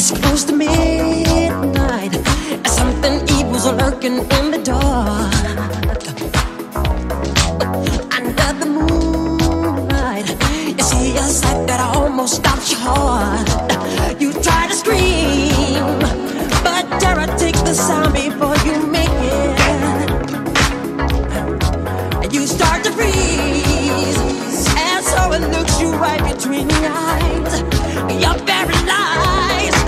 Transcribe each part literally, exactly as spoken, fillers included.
It's close to midnight. Something evil's lurking in the dark. Under the moonlight, you see a sight that almost stops your heart. You try to scream, but terror takes the sound before you make it. You start to freeze, and so it looks you right between the eyes. You're paralyzed.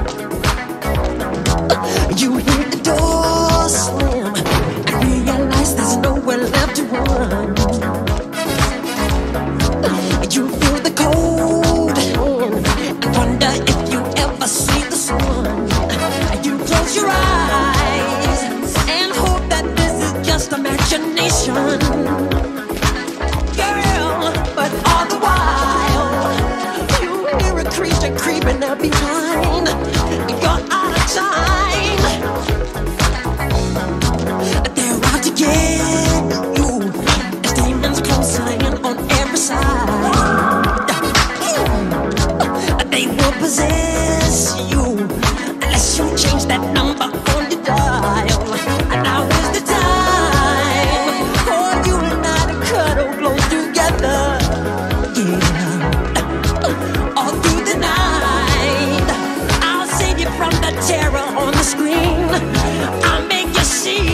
You hear the door slam and realize there's nowhere left to run. You feel the cold hand and wonder if you ever see the sun. You close your eyes and hope that this is just imagination. Girl, but all the while you hear a creature creeping up behind. You're out of time. They're out to get you. There's demons closing in on every side. They will possess you unless you change that number on your dial. And now is the time for you and I to cuddle close together. Yeah. All through the night, I'll save you from the terror on the screen. I'll make you see.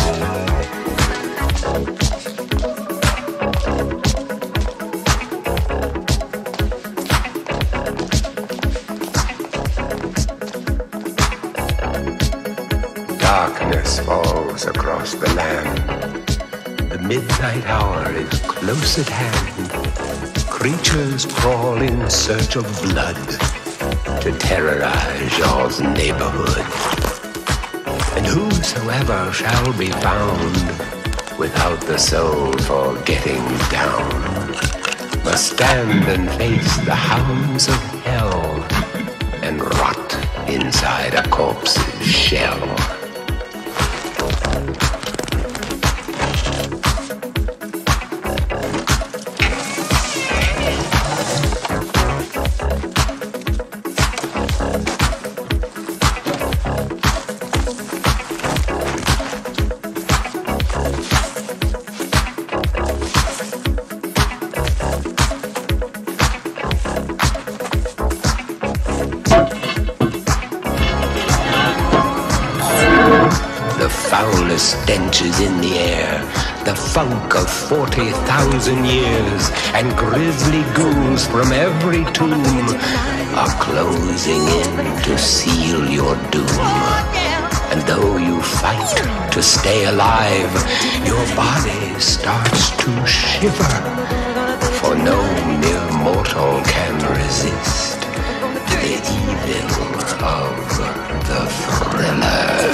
Darkness falls across the land. The midnight hour is close at hand. Creatures crawl in search of blood to terrorize y'all's neighborhood. And whosoever shall be found without the soul for getting down must stand and face the hounds of hell and rot inside a corpse's shell. Stench is in the air, the funk of forty thousand years, and grisly ghouls from every tomb are closing in to seal your doom. And though you fight to stay alive, your body starts to shiver, for no mere mortal can resist the evil of the thriller.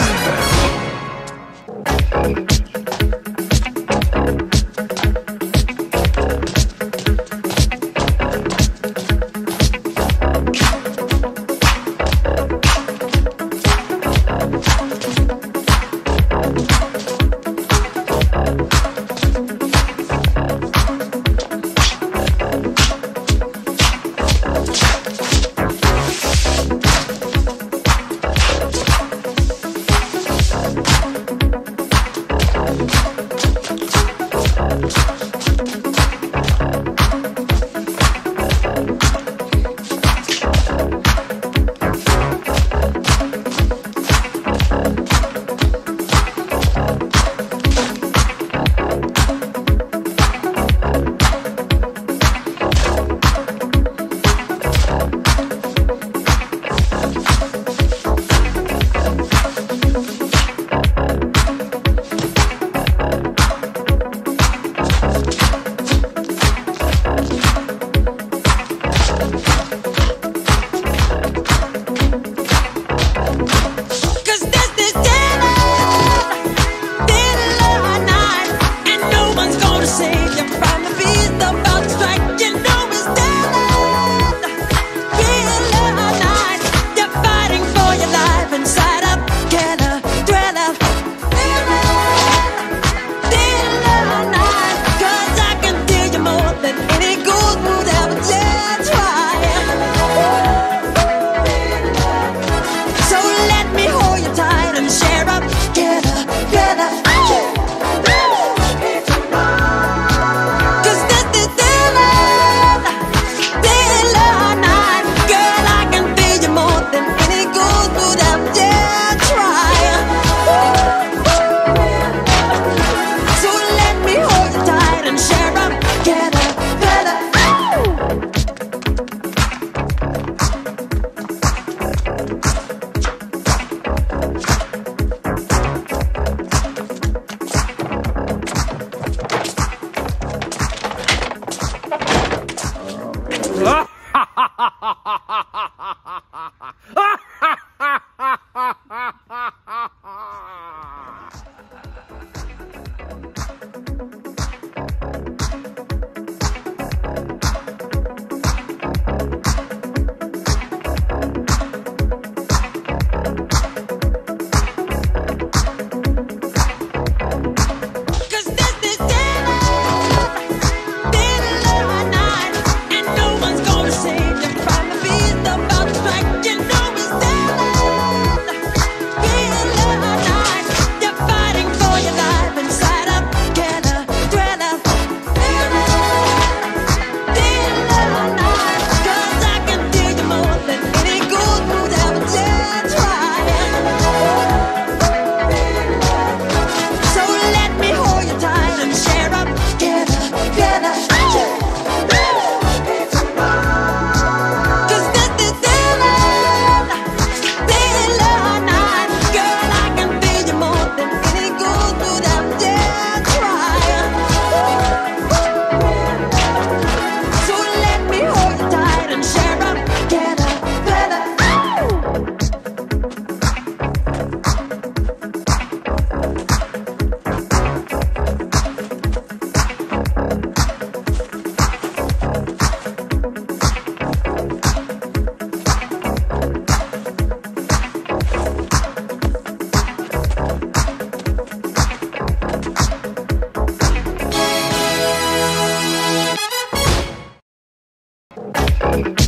Thank you.